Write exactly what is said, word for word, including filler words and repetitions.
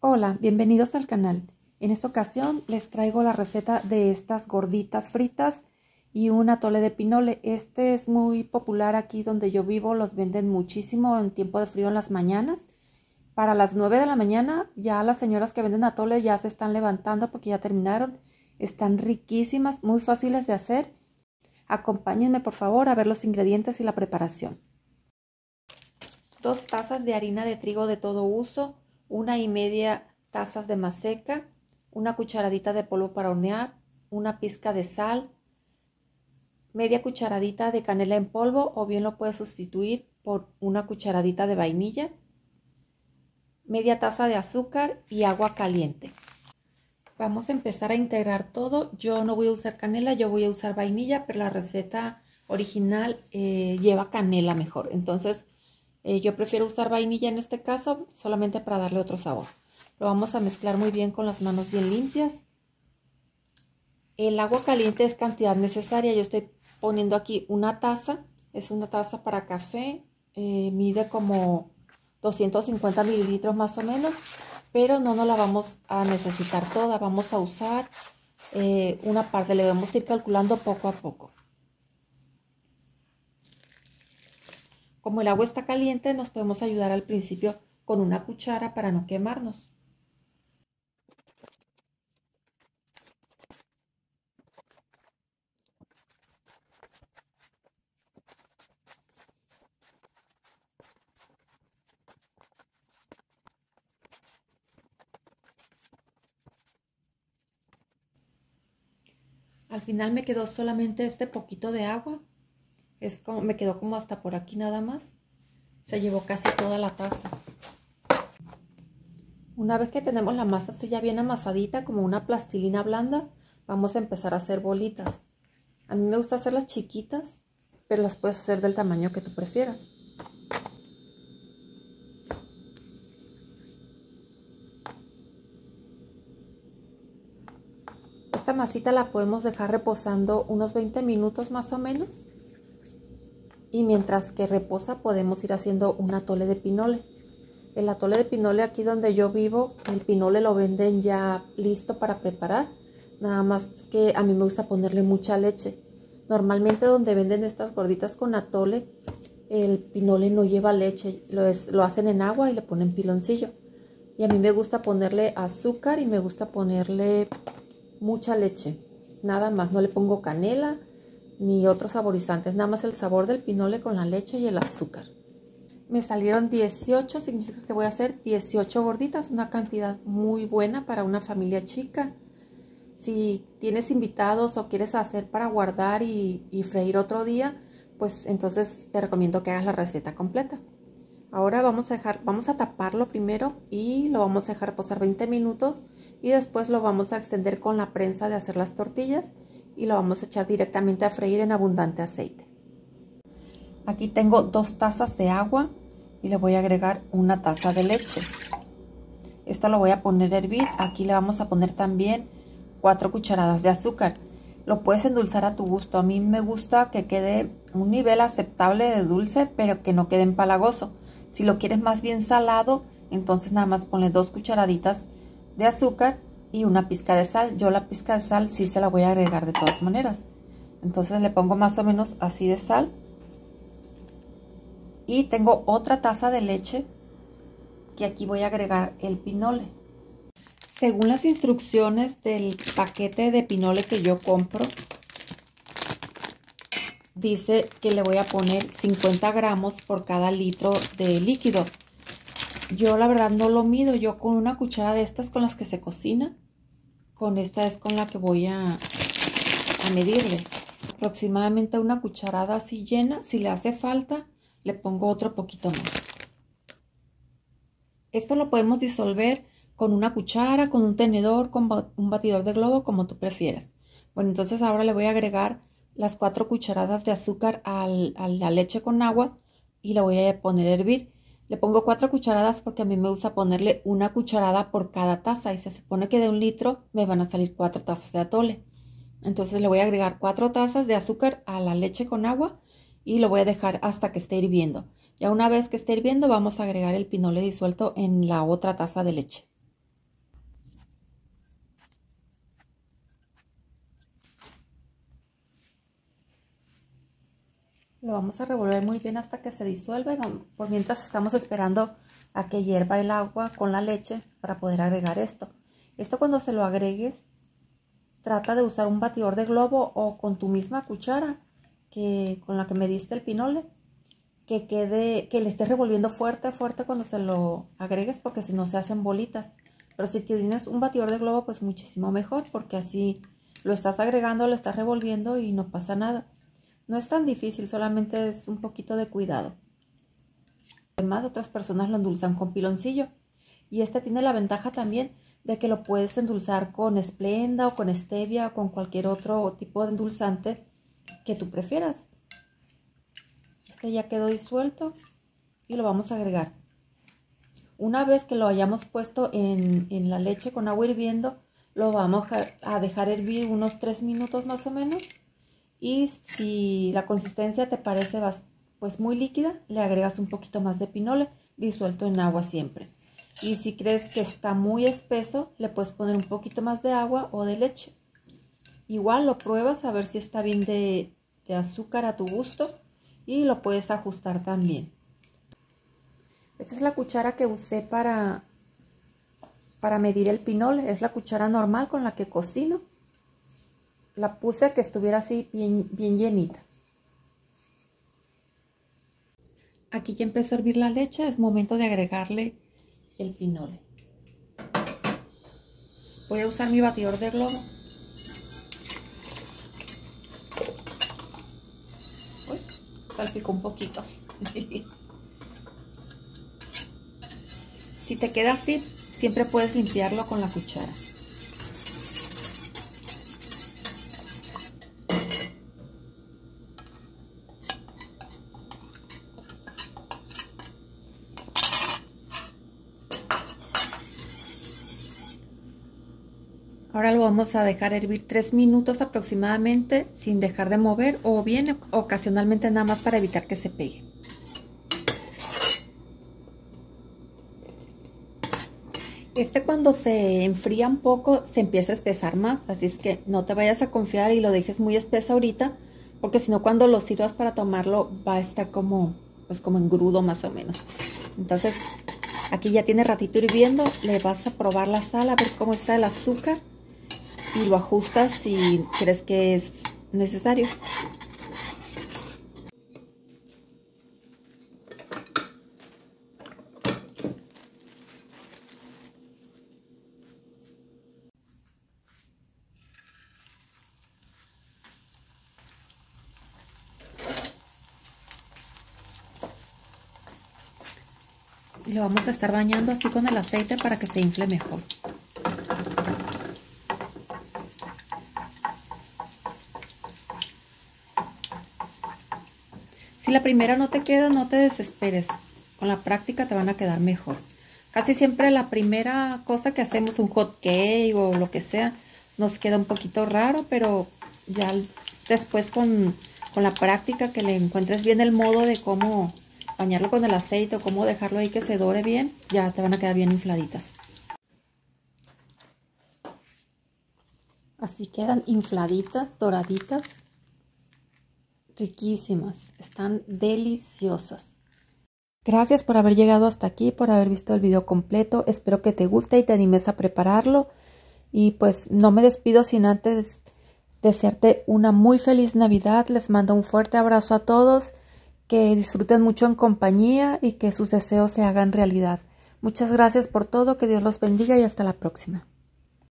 Hola, bienvenidos al canal. En esta ocasión les traigo la receta de estas gorditas fritas y un atole de pinole. Este es muy popular aquí donde yo vivo, los venden muchísimo en tiempo de frío en las mañanas. Para las nueve de la mañana ya las señoras que venden atole ya se están levantando porque ya terminaron. Están riquísimas, muy fáciles de hacer. Acompáñenme por favor a ver los ingredientes y la preparación. Dos tazas de harina de trigo de todo uso, una y media tazas de maseca, una cucharadita de polvo para hornear, una pizca de sal, media cucharadita de canela en polvo o bien lo puedes sustituir por una cucharadita de vainilla, media taza de azúcar y agua caliente. Vamos a empezar a integrar todo. Yo no voy a usar canela, yo voy a usar vainilla, pero la receta original eh, lleva canela mejor. Entonces eh, yo prefiero usar vainilla en este caso, solamente para darle otro sabor. Lo vamos a mezclar muy bien con las manos bien limpias. El agua caliente es cantidad necesaria. Yo estoy poniendo aquí una taza. Es una taza para café. Eh, mide como doscientos cincuenta mililitros más o menos. Pero no nos la vamos a necesitar toda. Vamos a usar eh, una parte. Le vamos a ir calculando poco a poco. Como el agua está caliente, nos podemos ayudar al principio con una cuchara para no quemarnos. Al final me quedó solamente este poquito de agua. Es como, me quedó como hasta por aquí nada más. Se llevó casi toda la taza. Una vez que tenemos la masa así ya bien amasadita, como una plastilina blanda, vamos a empezar a hacer bolitas. A mí me gusta hacerlas chiquitas, pero las puedes hacer del tamaño que tú prefieras. Esta masita la podemos dejar reposando unos veinte minutos más o menos. Y mientras que reposa podemos ir haciendo un atole de pinole. El atole de pinole aquí donde yo vivo, el pinole lo venden ya listo para preparar. Nada más que a mí me gusta ponerle mucha leche. Normalmente donde venden estas gorditas con atole, el pinole no lleva leche. Lo, es, lo hacen en agua y le ponen piloncillo. Y a mí me gusta ponerle azúcar y me gusta ponerle mucha leche. Nada más, no le pongo canela ni otros saborizantes, nada más el sabor del pinole con la leche y el azúcar. Me salieron dieciocho, significa que voy a hacer dieciocho gorditas, una cantidad muy buena para una familia chica. Si tienes invitados o quieres hacer para guardar y, y freír otro día, pues entonces te recomiendo que hagas la receta completa. Ahora vamos a dejar, vamos a taparlo primero y lo vamos a dejar reposar veinte minutos y después lo vamos a extender con la prensa de hacer las tortillas y lo vamos a echar directamente a freír en abundante aceite. Aquí tengo dos tazas de agua y le voy a agregar una taza de leche. Esto lo voy a poner a hervir. Aquí le vamos a poner también cuatro cucharadas de azúcar. Lo puedes endulzar a tu gusto. A mí me gusta que quede un nivel aceptable de dulce, pero que no quede empalagoso. Si lo quieres más bien salado, entonces nada más ponle dos cucharaditas de azúcar y una pizca de sal. Yo la pizca de sal sí se la voy a agregar de todas maneras. Entonces le pongo más o menos así de sal. Y tengo otra taza de leche que aquí voy a agregar el pinole. Según las instrucciones del paquete de pinole que yo compro, dice que le voy a poner cincuenta gramos por cada litro de líquido. Yo la verdad no lo mido. Yo con una cuchara de estas con las que se cocina, con esta es con la que voy a, a medirle. Aproximadamente una cucharada así llena. Si le hace falta, le pongo otro poquito más. Esto lo podemos disolver con una cuchara, con un tenedor, con un batidor de globo, como tú prefieras. Bueno, entonces ahora le voy a agregar las cuatro cucharadas de azúcar al, a la leche con agua y la voy a poner a hervir. Le pongo cuatro cucharadas porque a mí me gusta ponerle una cucharada por cada taza y se supone que de un litro me van a salir cuatro tazas de atole. Entonces le voy a agregar cuatro tazas de azúcar a la leche con agua y lo voy a dejar hasta que esté hirviendo. Ya una vez que esté hirviendo vamos a agregar el pinole disuelto en la otra taza de leche. Lo vamos a revolver muy bien hasta que se disuelva y vamos, por mientras estamos esperando a que hierva el agua con la leche para poder agregar esto. Esto cuando se lo agregues, trata de usar un batidor de globo o con tu misma cuchara que con la que me diste el pinole, que quede, que le estés revolviendo fuerte, fuerte cuando se lo agregues, porque si no se hacen bolitas. Pero si tienes un batidor de globo, pues muchísimo mejor, porque así lo estás agregando, lo estás revolviendo y no pasa nada. No es tan difícil, solamente es un poquito de cuidado. Además, otras personas lo endulzan con piloncillo. Y este tiene la ventaja también de que lo puedes endulzar con Splenda o con stevia o con cualquier otro tipo de endulzante que tú prefieras. Este ya quedó disuelto y lo vamos a agregar. Una vez que lo hayamos puesto en, en la leche con agua hirviendo, lo vamos a dejar hervir unos tres minutos más o menos. Y si la consistencia te parece pues muy líquida, le agregas un poquito más de pinole disuelto en agua siempre. Y si crees que está muy espeso, le puedes poner un poquito más de agua o de leche. Igual lo pruebas a ver si está bien de, de azúcar a tu gusto y lo puedes ajustar también. Esta es la cuchara que usé para, para medir el pinole. Es la cuchara normal con la que cocino. La puse a que estuviera así bien, bien llenita. Aquí ya empezó a hervir la leche. Es momento de agregarle el pinole. Voy a usar mi batidor de globo. Uy, salpicó un poquito. Si te queda así, siempre puedes limpiarlo con la cuchara. Ahora lo vamos a dejar hervir tres minutos aproximadamente sin dejar de mover, o bien ocasionalmente nada más para evitar que se pegue. Este cuando se enfría un poco se empieza a espesar más, así es que no te vayas a confiar y lo dejes muy espeso ahorita, porque si no cuando lo sirvas para tomarlo va a estar como, pues como engrudo más o menos. Entonces aquí ya tiene ratito hirviendo, le vas a probar la sal a ver cómo está el azúcar y lo ajustas si crees que es necesario. Y lo vamos a estar bañando así con el aceite para que se infle mejor. Si la primera no te queda, no te desesperes. Con la práctica te van a quedar mejor. Casi siempre la primera cosa que hacemos, un hot cake o lo que sea, nos queda un poquito raro, pero ya después con, con la práctica que le encuentres bien el modo de cómo bañarlo con el aceite o cómo dejarlo ahí que se dore bien, ya te van a quedar bien infladitas. Así quedan infladitas, doraditas, riquísimas, están deliciosas. Gracias por haber llegado hasta aquí, por haber visto el video completo. Espero que te guste y te animes a prepararlo. Y pues no me despido sin antes desearte una muy feliz Navidad. Les mando un fuerte abrazo a todos. Que disfruten mucho en compañía y que sus deseos se hagan realidad. Muchas gracias por todo, que Dios los bendiga y hasta la próxima.